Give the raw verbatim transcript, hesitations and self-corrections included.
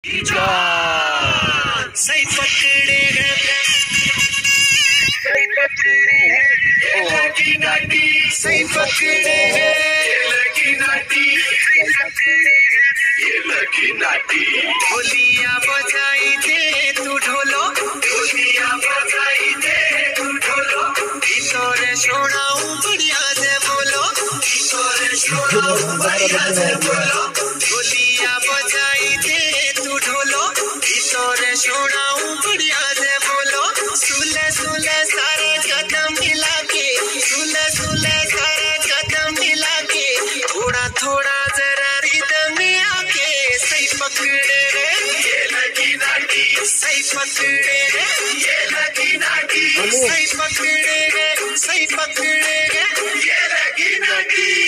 सही पकड़े हैं, सही पकड़े हैं, ये लगी नाटी, सही पकड़े हैं, ये लगी नाटी, सही पकड़े हैं, ये लगी नाटी। ढोलिया बजाई दे तू ढोलो, ढोलिया बजाई दे तू ढोलो, इतोरे शोनाऊ बढ़िया से बोलो, इतोरे शोनाऊ बढ़िया से बोलो। ढोलिया बजाई दे तू ढोलो, इतोरे शोनाऊ बढ़िया से बोलो। सुले सुले सारे कदम मिला के, सुले सुले सारे कदम मिला के, थोड़ा थोड़ा जरा रिदम में आके सही पकड़े रे, ये लगी नाटी, सही पकड़े रे, ये लगी नाटी, सही पकड़े रे, सही पकड़े रे, ये लगी नाटी।